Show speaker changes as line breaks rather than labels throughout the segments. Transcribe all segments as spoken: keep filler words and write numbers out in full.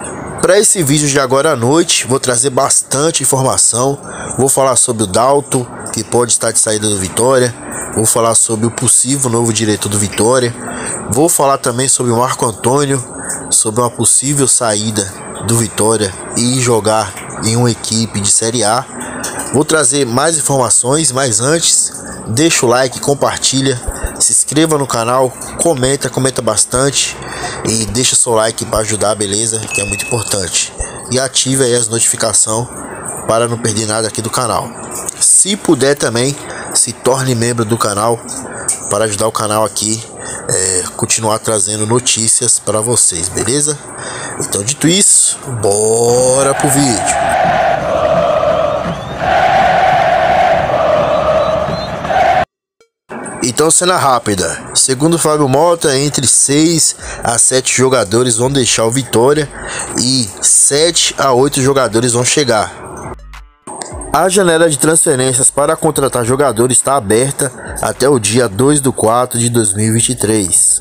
Para esse vídeo de agora à noite, vou trazer bastante informação. Vou falar sobre o Dalton, que pode estar de saída do Vitória. Vou falar sobre o possível novo diretor do Vitória. Vou falar também sobre o Marco Antônio, sobre uma possível saída do Vitória e jogar em uma equipe de Série A. Vou trazer mais informações, mas antes, deixa o like, compartilha, se inscreva no canal, comenta, comenta bastante e deixa seu like para ajudar, beleza? Que é muito importante. E ative aí as notificações para não perder nada aqui do canal. Se puder também, se torne membro do canal para ajudar o canal aqui é, continuar trazendo notícias para vocês, beleza? Então, dito isso, bora pro vídeo. Então, cena rápida. Segundo Fábio Mota, entre seis a sete jogadores vão deixar o Vitória e sete a oito jogadores vão chegar. A janela de transferências para contratar jogadores está aberta até o dia dois de quatro de dois mil e vinte e três.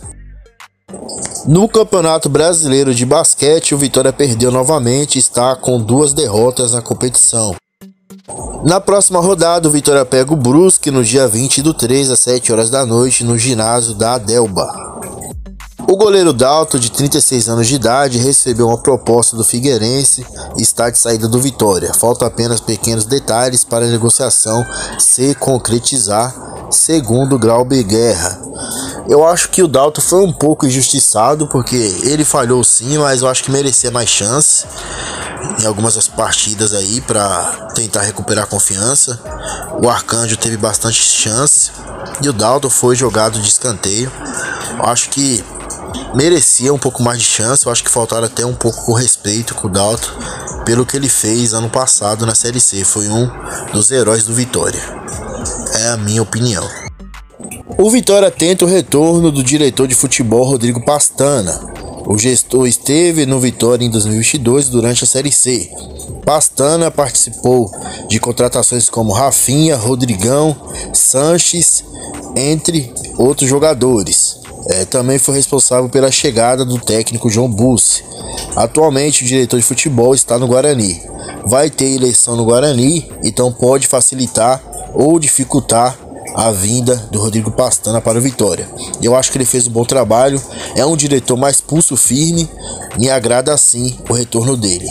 No Campeonato Brasileiro de Basquete, o Vitória perdeu novamente e está com duas derrotas na competição. Na próxima rodada, o Vitória pega o Brusque no dia vinte do três às sete horas da noite no ginásio da Adelba. O goleiro Dalton, de trinta e seis anos de idade, recebeu uma proposta do Figueirense e está de saída do Vitória. Faltam apenas pequenos detalhes para a negociação se concretizar, segundo Glauber Guerra. Eu acho que o Dalton foi um pouco injustiçado, porque ele falhou sim, mas eu acho que merecia mais chance em algumas das partidas aí para tentar recuperar a confiança. O Arcanjo teve bastante chance e o Dalton foi jogado de escanteio. Eu acho que merecia um pouco mais de chance. Eu acho que faltaram até um pouco com respeito com o Dalton pelo que ele fez ano passado na Série C. Foi um dos heróis do Vitória, é a minha opinião. O Vitória tenta o retorno do diretor de futebol Rodrigo Pastana. O gestor esteve no Vitória em dois mil e vinte e dois durante a Série C. Pastana participou de contratações como Rafinha, Rodrigão, Sanches, entre outros jogadores. É, também foi responsável pela chegada do técnico João Bussi. Atualmente o diretor de futebol está no Guarani. Vai ter eleição no Guarani, então pode facilitar ou dificultar a vinda do Rodrigo Pastana para o Vitória. Eu acho que ele fez um bom trabalho, é um diretor mais pulso firme, me agrada assim o retorno dele.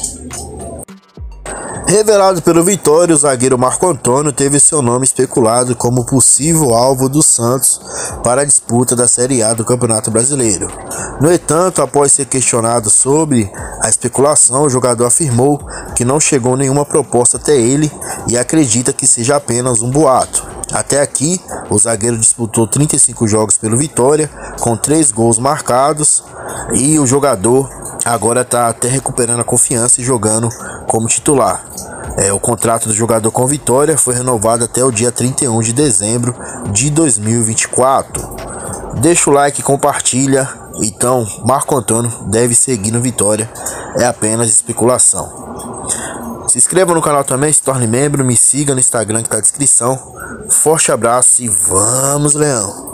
Revelado pelo Vitória, o zagueiro Marco Antônio teve seu nome especulado como possível alvo do Santos para a disputa da Série A do Campeonato Brasileiro. No entanto, após ser questionado sobre a especulação, o jogador afirmou que não chegou nenhuma proposta até ele e acredita que seja apenas um boato. Até aqui, o zagueiro disputou trinta e cinco jogos pelo Vitória, com três gols marcados, e o jogador agora está até recuperando a confiança e jogando como titular. É, o contrato do jogador com Vitória foi renovado até o dia trinta e um de dezembro de dois mil e vinte e quatro. Deixa o like e compartilha. Então, Marco Antônio deve seguir no Vitória, é apenas especulação. Se inscreva no canal também, se torne membro, me siga no Instagram que está na descrição. Forte abraço e vamos, Leão!